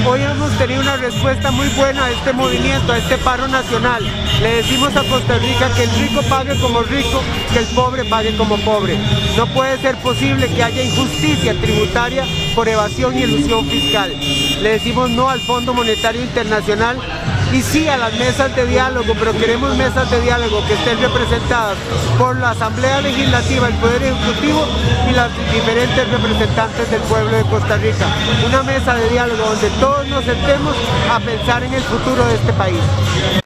Hoy hemos tenido una respuesta muy buena a este movimiento, a este paro nacional. Le decimos a Costa Rica que el rico pague como rico, que el pobre pague como pobre. No puede ser posible que haya injusticia tributaria por evasión y elusión fiscal. Le decimos no al Fondo Monetario Internacional y sí a las mesas de diálogo, pero queremos mesas de diálogo que estén representadas por la Asamblea Legislativa, el Poder Ejecutivo y las diferentes representantes del pueblo de Costa Rica. Una mesa de diálogo donde todos nos sentemos a pensar en el futuro de este país.